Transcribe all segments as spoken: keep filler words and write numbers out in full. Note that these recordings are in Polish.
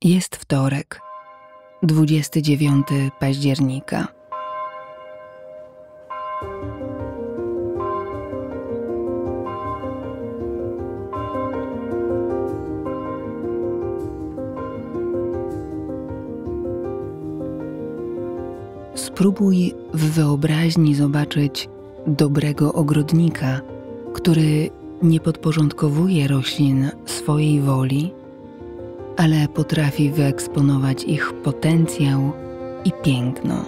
Jest wtorek, dwudziestego dziewiątego października. Spróbuj w wyobraźni zobaczyć dobrego ogrodnika, który nie podporządkowuje roślin swojej woli, ale potrafi wyeksponować ich potencjał i piękno.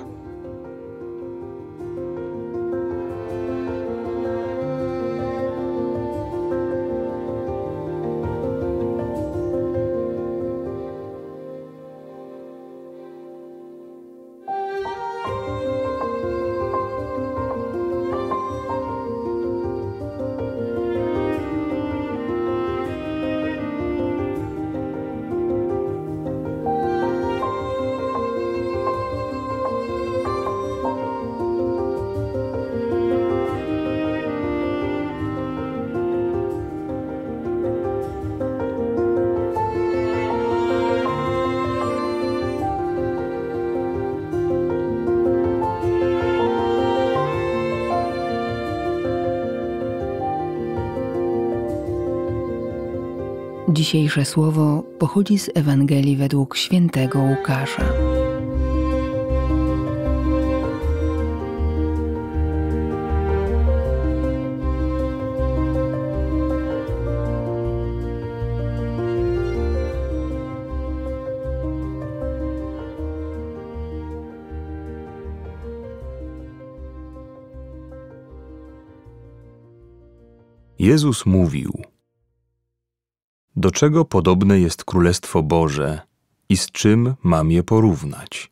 Dzisiejsze słowo pochodzi z Ewangelii według świętego Łukasza. Jezus mówił: do czego podobne jest Królestwo Boże i z czym mam je porównać?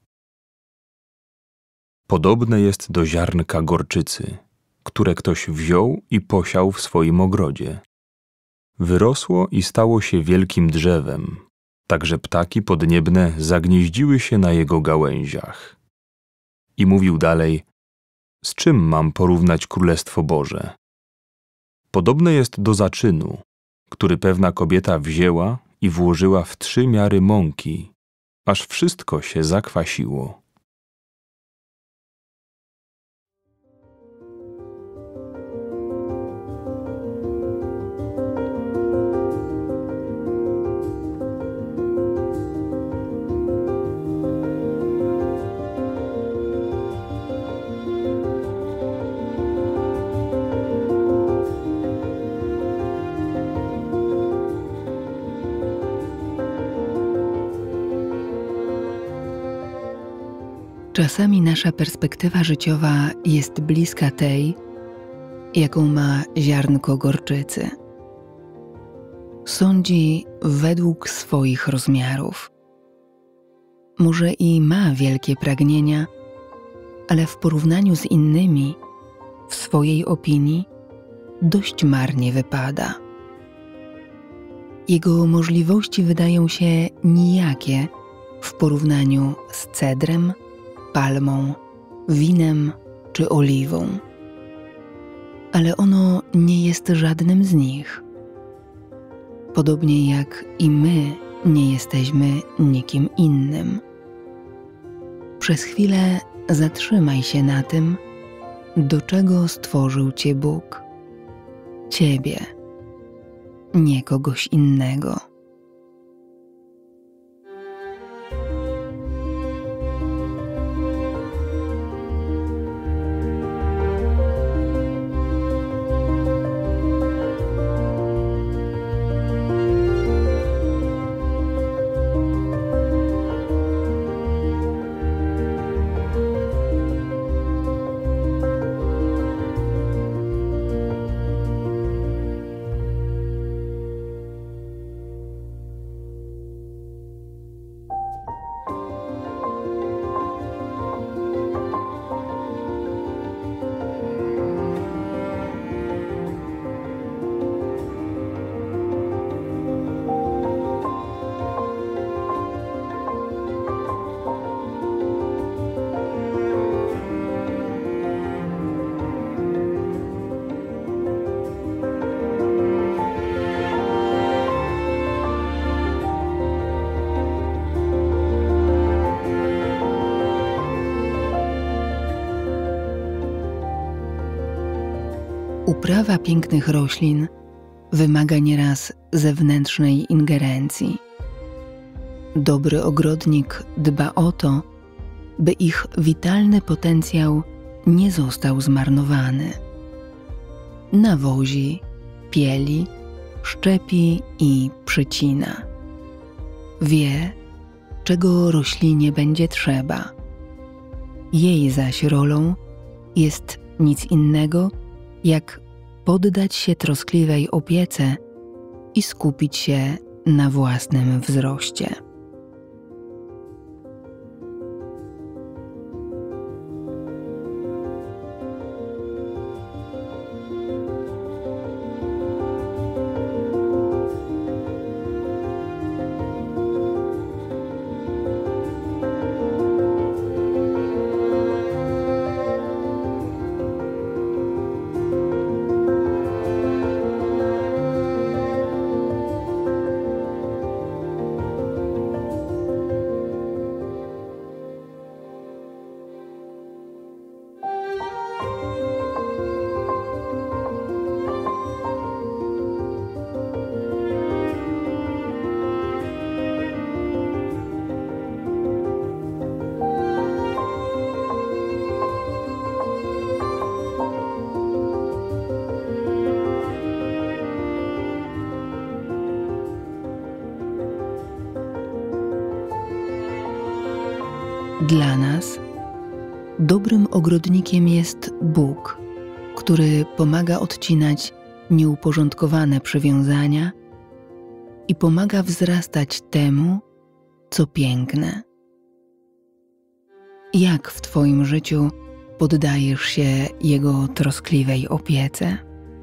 Podobne jest do ziarnka gorczycy, które ktoś wziął i posiał w swoim ogrodzie. Wyrosło i stało się wielkim drzewem, tak że ptaki podniebne zagnieździły się na jego gałęziach. I mówił dalej: z czym mam porównać Królestwo Boże? Podobne jest do zaczynu, który pewna kobieta wzięła i włożyła w trzy miary mąki, aż wszystko się zakwasiło. Czasami nasza perspektywa życiowa jest bliska tej, jaką ma ziarnko gorczycy. Sądzi według swoich rozmiarów. Może i ma wielkie pragnienia, ale w porównaniu z innymi, w swojej opinii, dość marnie wypada. Jego możliwości wydają się nijakie w porównaniu z cedrem, palmą, winem czy oliwą. Ale ono nie jest żadnym z nich. Podobnie jak i my nie jesteśmy nikim innym. Przez chwilę zatrzymaj się na tym, do czego stworzył Cię Bóg. Ciebie, nie kogoś innego. uprawa pięknych roślin wymaga nieraz zewnętrznej ingerencji. Dobry ogrodnik dba o to, by ich witalny potencjał nie został zmarnowany. Nawozi, pieli, szczepi i przycina. Wie, czego roślinie będzie trzeba. Jej zaś rolą jest nic innego, jak poddać się troskliwej opiece i skupić się na własnym wzroście. Dla nas dobrym ogrodnikiem jest Bóg, który pomaga odcinać nieuporządkowane przywiązania i pomaga wzrastać temu, co piękne. Jak w Twoim życiu poddajesz się Jego troskliwej opiece?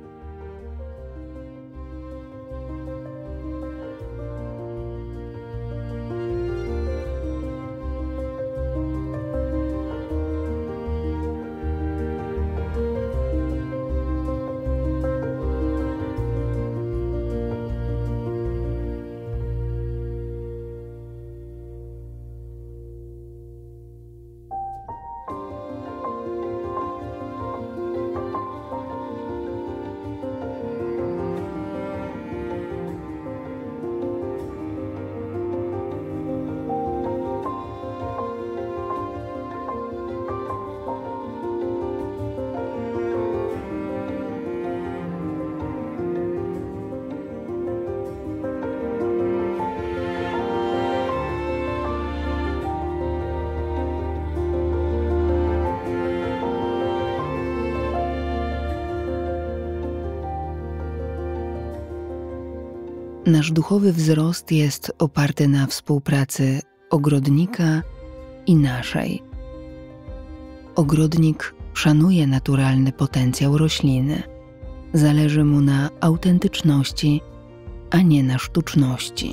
Nasz duchowy wzrost jest oparty na współpracy ogrodnika i naszej. Ogrodnik szanuje naturalny potencjał rośliny. Zależy mu na autentyczności, a nie na sztuczności.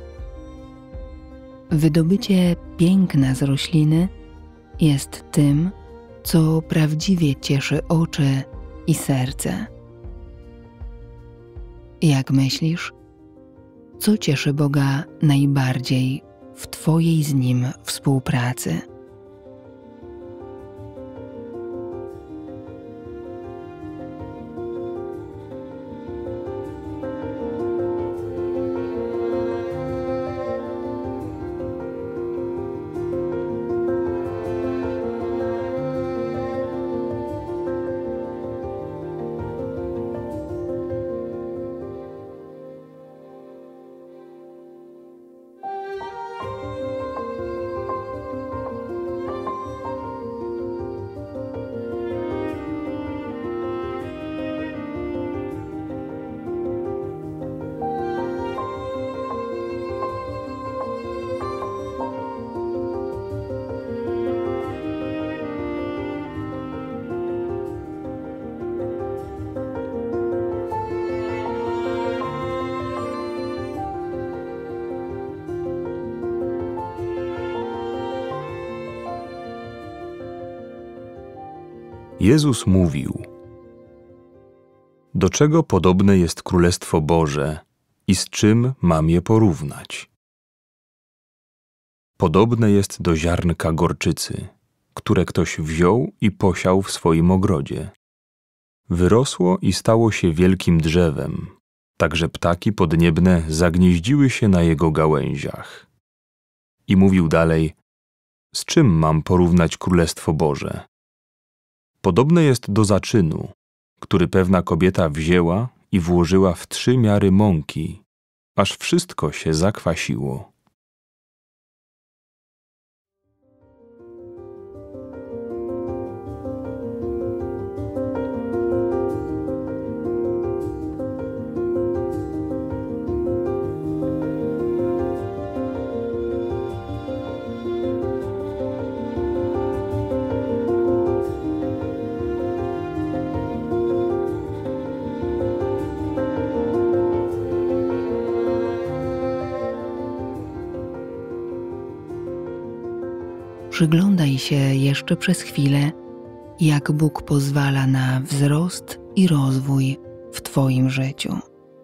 Wydobycie piękna z rośliny jest tym, co prawdziwie cieszy oczy i serce. Jak myślisz, co cieszy Boga najbardziej w Twojej z Nim współpracy? Jezus mówił: do czego podobne jest Królestwo Boże i z czym mam je porównać? Podobne jest do ziarnka gorczycy, które ktoś wziął i posiał w swoim ogrodzie. Wyrosło i stało się wielkim drzewem, tak że ptaki podniebne zagnieździły się na jego gałęziach. I mówił dalej: z czym mam porównać Królestwo Boże? Podobne jest do zaczynu, który pewna kobieta wzięła i włożyła w trzy miary mąki, aż wszystko się zakwasiło. Przyglądaj się jeszcze przez chwilę, jak Bóg pozwala na wzrost i rozwój w Twoim życiu.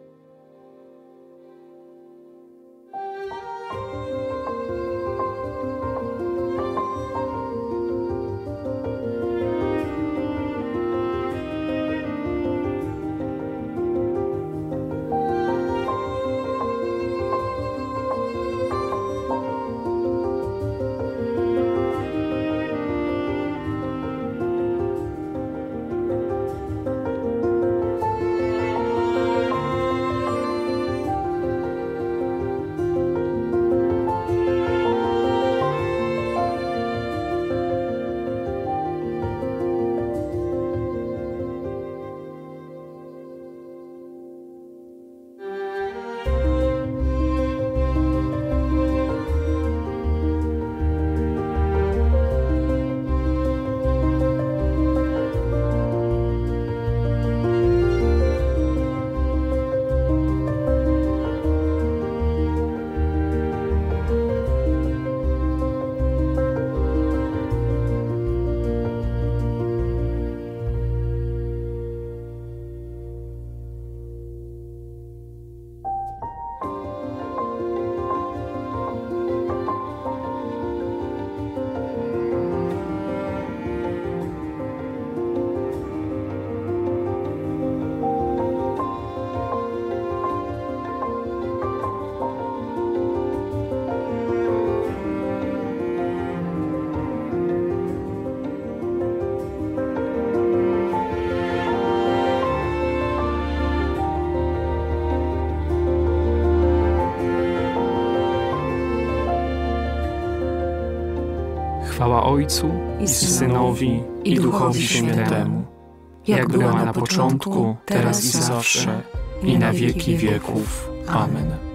Chwała Ojcu i Synowi i Duchowi Świętemu, jak była na początku, teraz i zawsze, i na wieki wieków. Amen.